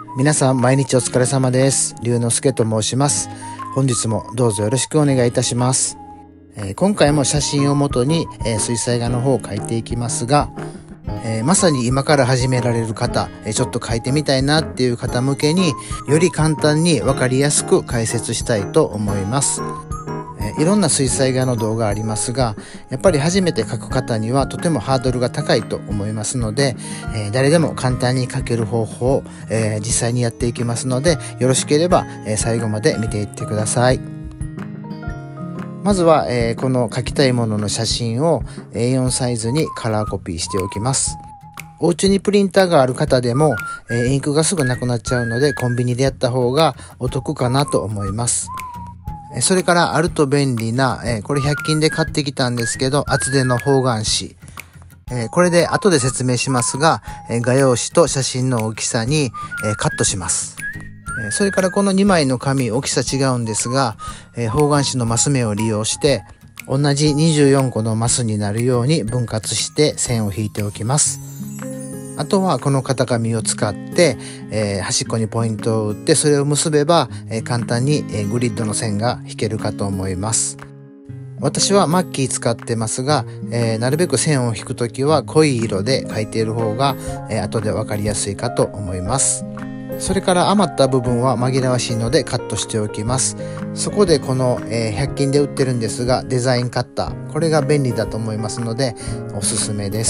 皆さん毎日お疲れ様です。龍之介と申します。本日もどうぞよろしくお願いいたします。今回も写真をもとに、水彩画の方を描いていきますが、まさに今から始められる方、ちょっと描いてみたいなっていう方向けにより簡単に分かりやすく解説したいと思います。いろんな水彩画の動画ありますが、やっぱり初めて描く方にはとてもハードルが高いと思いますので、誰でも簡単に描ける方法を、実際にやっていきますので、よろしければ、最後まで見ていってください。まずは、この描きたいものの写真を A4 サイズにカラーコピーしておきます。お家にプリンターがある方でも、インクがすぐなくなっちゃうのでコンビニでやった方がお得かなと思います。それからあると便利な、これ100均で買ってきたんですけど、厚手の方眼紙。これで後で説明しますが、画用紙と写真の大きさに、カットします。それからこの2枚の紙、大きさ違うんですが、方眼紙のマス目を利用して、同じ24個のマスになるように分割して線を引いておきます。あとはこの型紙を使って、端っこにポイントを打ってそれを結べば、簡単に、グリッドの線が引けるかと思います。私はマッキー使ってますが、なるべく線を引くときは濃い色で描いている方が、後で分かりやすいかと思います。それから余った部分は紛らわしいのでカットしておきます。そこでこの、100均で売ってるんですが、デザインカッター、これが便利だと思いますのでおすすめです。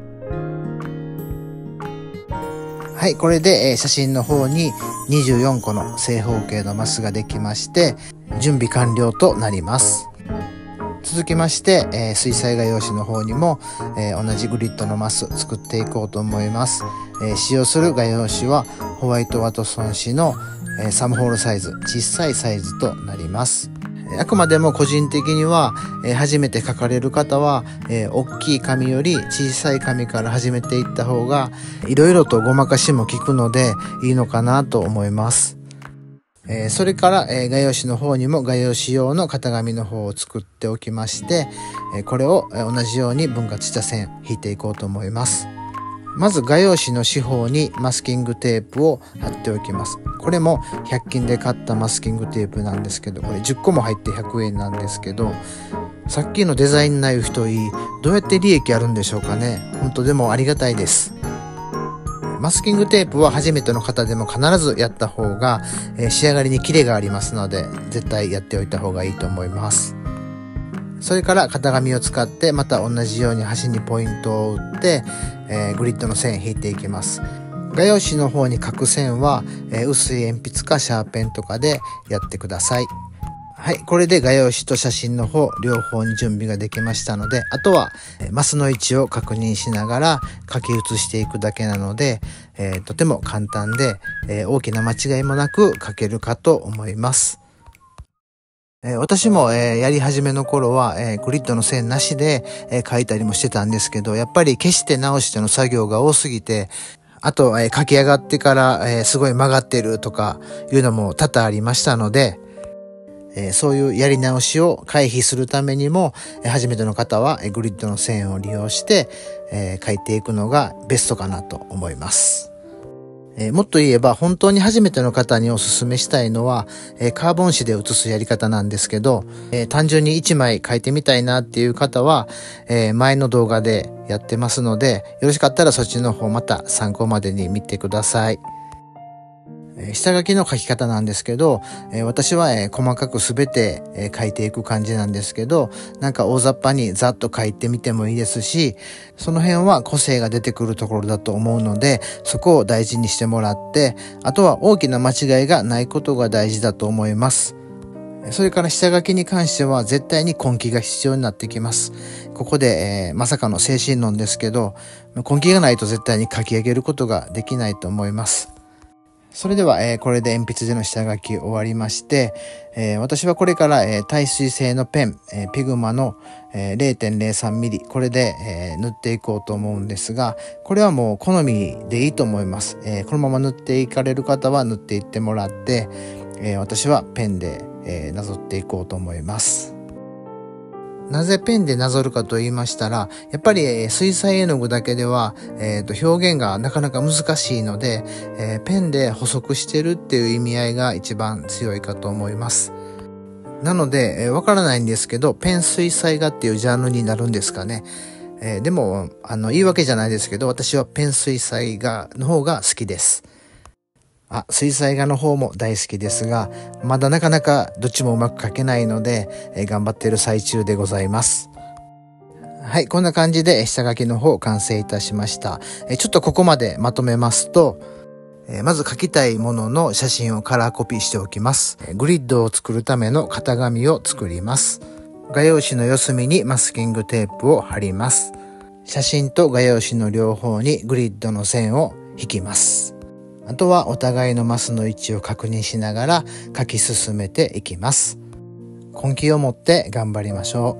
はい、これで、写真の方に24個の正方形のマスができまして、準備完了となります。続きまして、水彩画用紙の方にも、同じグリッドのマス作っていこうと思います。使用する画用紙はホワイトワトソン紙の、サムホールサイズ、小さいサイズとなります。あくまでも個人的には、初めて描かれる方は、大きい紙より小さい紙から始めていった方がいろいろとごまかしも効くのでいいのかなと思います。それから、画用紙の方にも画用紙用の型紙の方を作っておきまして、これを同じように分割した線引いていこうと思います。まず画用紙の四方にマスキングテープを貼っておきます。これも100均で買ったマスキングテープなんですけど、これ10個も入って100円なんですけど、さっきのデザインナイフといい、どうやって利益あるんでしょうかね。本当でもありがたいです。マスキングテープは初めての方でも必ずやった方が、仕上がりにキレがありますので、絶対やっておいた方がいいと思います。それから型紙を使ってまた同じように端にポイントを打って、グリッドの線引いていきます。画用紙の方に書く線は、薄い鉛筆かシャーペンとかでやってください。はい、これで画用紙と写真の方両方に準備ができましたので、あとはマスの位置を確認しながら書き写していくだけなので、とても簡単で、大きな間違いもなく書けるかと思います。私も、やり始めの頃は、グリッドの線なしで、書いたりもしてたんですけど、やっぱり消して直しての作業が多すぎて、あと、書き上がってから、すごい曲がってるとかいうのも多々ありましたので、そういうやり直しを回避するためにも、初めての方はグリッドの線を利用して、書いていくのがベストかなと思います。もっと言えば本当に初めての方にお勧めしたいのは、カーボン紙で写すやり方なんですけど、単純に1枚描いてみたいなっていう方は、前の動画でやってますので、よろしかったらそっちの方また参考までに見てください。下書きの書き方なんですけど、私は細かくすべて書いていく感じなんですけど、なんか大雑把にざっと書いてみてもいいですし、その辺は個性が出てくるところだと思うので、そこを大事にしてもらって、あとは大きな間違いがないことが大事だと思います。それから下書きに関しては絶対に根気が必要になってきます。ここで、まさかの精神論ですけど、根気がないと絶対に書き上げることができないと思います。それでは、これで鉛筆での下書き終わりまして、私はこれから、耐水性のペン、ピグマの、0.03 ミリ、これで、塗っていこうと思うんですが、これはもう好みでいいと思います。このまま塗っていかれる方は塗っていってもらって、私はペンで、なぞっていこうと思います。 なぜペンでなぞるかと言いましたら、やっぱり水彩絵の具だけでは、表現がなかなか難しいので、ペンで補足してるっていう意味合いが一番強いかと思います。なので、わからないんですけど、ペン水彩画っていうジャンルになるんですかね。でも、言い訳じゃないですけど、私はペン水彩画の方が好きです。水彩画の方も大好きですが、まだなかなかどっちもうまく描けないので、頑張っている最中でございます。はい、こんな感じで下書きの方完成いたしました。ちょっとここまでまとめますと、まず描きたいものの写真をカラーコピーしておきます。グリッドを作るための型紙を作ります。画用紙の四隅にマスキングテープを貼ります。写真と画用紙の両方にグリッドの線を引きます。あとはお互いのマスの位置を確認しながら書き進めていきます。根気を持って頑張りましょ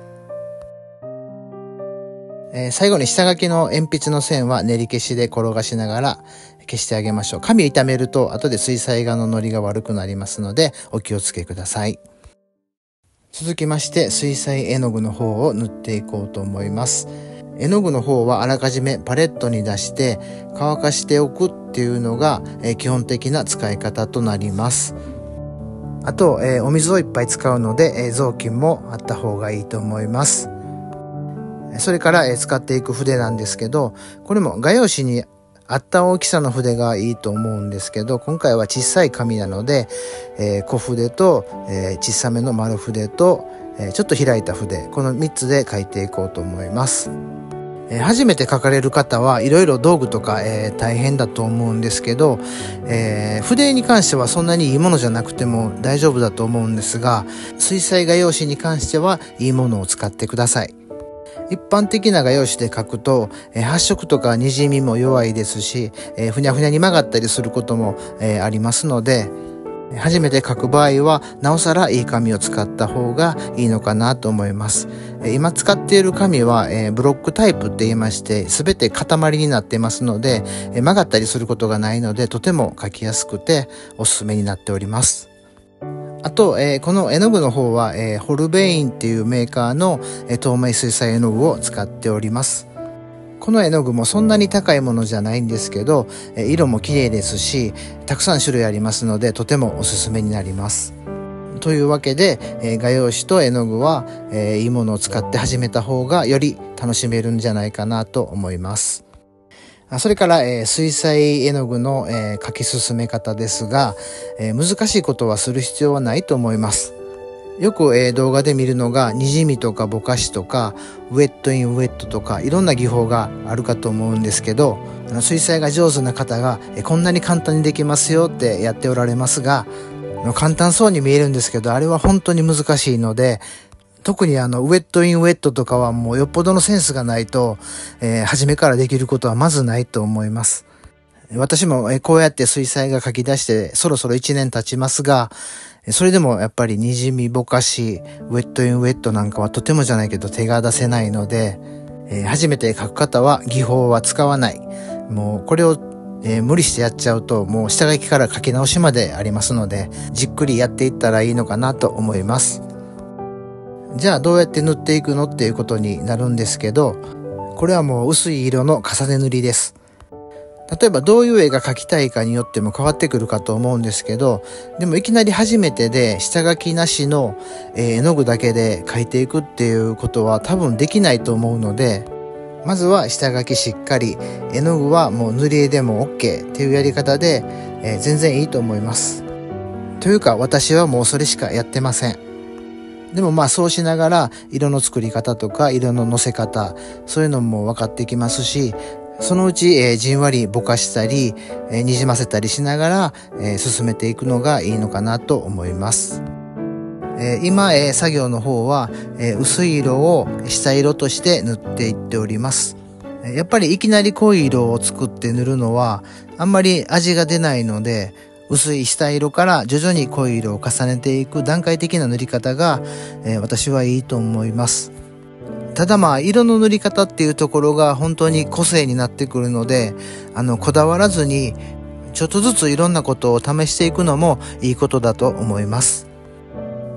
う。最後に下書きの鉛筆の線は練り消しで転がしながら消してあげましょう。紙傷めると後で水彩画のノリが悪くなりますのでお気をつけください。続きまして水彩絵の具の方を塗っていこうと思います。絵の具の方はあらかじめパレットに出して乾かしておくっていうのが基本的な使い方となります。あと、お水をいっぱい使うので雑巾もあった方がいいと思います。それから使っていく筆なんですけど、これも画用紙に合った大きさの筆がいいと思うんですけど、今回は小さい紙なので、小筆と、小さめの丸筆と、ちょっと開いた筆、この3つで書いていこうと思います。初めて書かれる方はいろいろ道具とか、大変だと思うんですけど、筆に関してはそんなにいいものじゃなくても大丈夫だと思うんですが、水彩画用紙に関してはいいものを使ってください。一般的な画用紙で書くと、発色とか滲みも弱いですし、ふにゃふにゃに曲がったりすることも、ありますので、初めて書く場合はなおさらいい紙を使った方がいいのかなと思います。今使っている紙はブロックタイプって言いまして全て塊になっていますので曲がったりすることがないのでとても書きやすくておすすめになっております。あと、この絵の具の方はホルベインっていうメーカーの透明水彩絵の具を使っております。この絵の具もそんなに高いものじゃないんですけど、色も綺麗ですし、たくさん種類ありますので、とてもおすすめになります。というわけで、画用紙と絵の具は、いいものを使って始めた方がより楽しめるんじゃないかなと思います。それから、水彩絵の具の、書き進め方ですが、難しいことはする必要はないと思います。よく、動画で見るのがにじみとかぼかしとかウェットインウェットとかいろんな技法があるかと思うんですけど、水彩が上手な方がこんなに簡単にできますよってやっておられますが、簡単そうに見えるんですけどあれは本当に難しいので、特にウェットインウェットとかはもうよっぽどのセンスがないと、初めからできることはまずないと思います。私もこうやって水彩画描き出してそろそろ1年経ちますが、それでもやっぱりにじみぼかし、ウェットインウェットなんかはとてもじゃないけど手が出せないので、初めて描く方は技法は使わない。もうこれを、無理してやっちゃうともう下書きから書き直しまでありますので、じっくりやっていったらいいのかなと思います。じゃあどうやって塗っていくのっていうことになるんですけど、これはもう薄い色の重ね塗りです。例えばどういう絵が描きたいかによっても変わってくるかと思うんですけど、でもいきなり初めてで下書きなしの絵の具だけで描いていくっていうことは多分できないと思うので、まずは下書きしっかり、絵の具はもう塗り絵でも OK っていうやり方で、全然いいと思います。というか私はもうそれしかやってません。でもそうしながら色の作り方とか色ののせ方、そういうのも分かってきますし、そのうち、じんわりぼかしたり、にじませたりしながら、進めていくのがいいのかなと思います。今、作業の方は、薄い色を下色として塗っていっております。やっぱりいきなり濃い色を作って塗るのはあんまり味が出ないので、薄い下色から徐々に濃い色を重ねていく段階的な塗り方が、私はいいと思います。ただ色の塗り方っていうところが本当に個性になってくるので、こだわらずにちょっとずついろんなことを試していくのもいいことだと思います。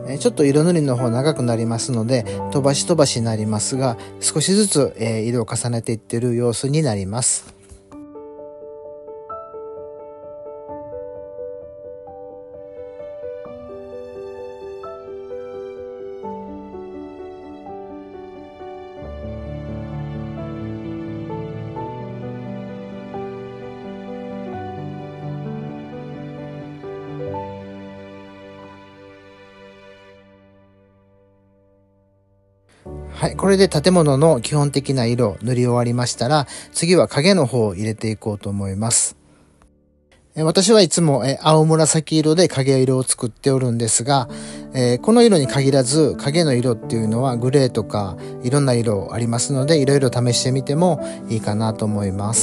ちょっと色塗りの方長くなりますので飛ばし飛ばしになりますが、少しずつ色を重ねていっている様子になります。はい、これで建物の基本的な色を塗り終わりましたら、次は影の方を入れていこうと思います。私はいつも青紫色で影色を作っておるんですが、この色に限らず影の色っていうのはグレーとかいろんな色ありますので、いろいろ試してみてもいいかなと思います。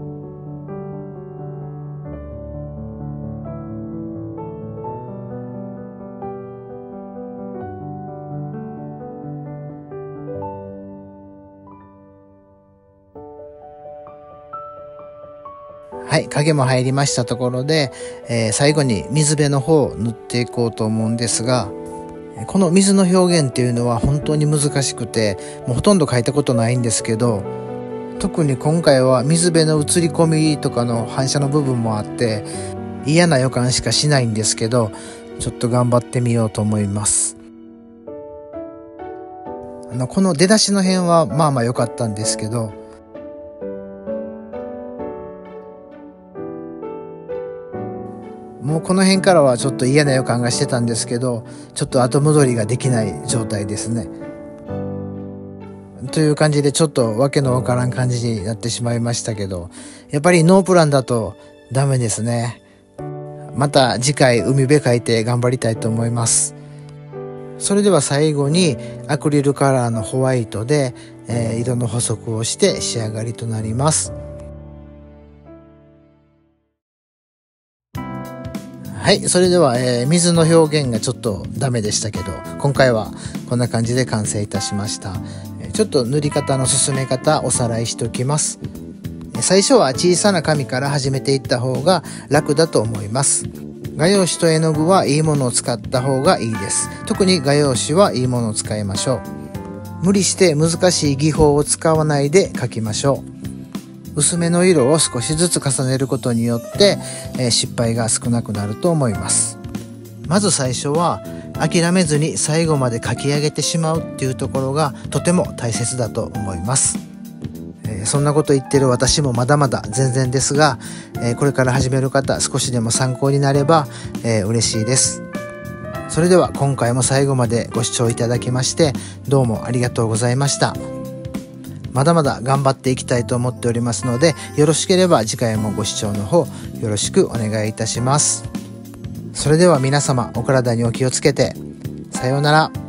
はい、影も入りましたところで、最後に水辺の方を塗っていこうと思うんですが、この水の表現っていうのは本当に難しくて、もうほとんど描いたことないんですけど、特に今回は水辺の映り込みとかの反射の部分もあって嫌な予感しかしないんですけど、ちょっと頑張ってみようと思います。この出だしの辺はまあまあ良かったんですけど、もうこの辺からはちょっと嫌な予感がしてたんですけど、ちょっと後戻りができない状態ですね。という感じでちょっとわけのわからん感じになってしまいましたけど、やっぱりノープランだとダメですね。また次回海辺描いて頑張りたいと思います。それでは最後にアクリルカラーのホワイトで、色の補足をして仕上がりとなります。はい、それでは、水の表現がちょっとダメでしたけど、今回はこんな感じで完成いたしました。ちょっと塗り方の進め方おさらいしておきます。最初は小さな紙から始めていった方が楽だと思います。画用紙と絵の具はいいものを使った方がいいです。特に画用紙はいいものを使いましょう。無理して難しい技法を使わないで描きましょう。薄めの色を少しずつ重ねることによって、失敗が少なくなると思います。まず最初は諦めずに最後まで描き上げてしまうっていうところがとても大切だと思います。そんなこと言ってる私もまだまだ全然ですが、これから始める方少しでも参考になれば、嬉しいです。それでは今回も最後までご視聴いただきましてどうもありがとうございました。まだまだ頑張っていきたいと思っておりますので、よろしければ次回もご視聴の方よろしくお願いいたします。それでは皆様お体にお気をつけて、さようなら。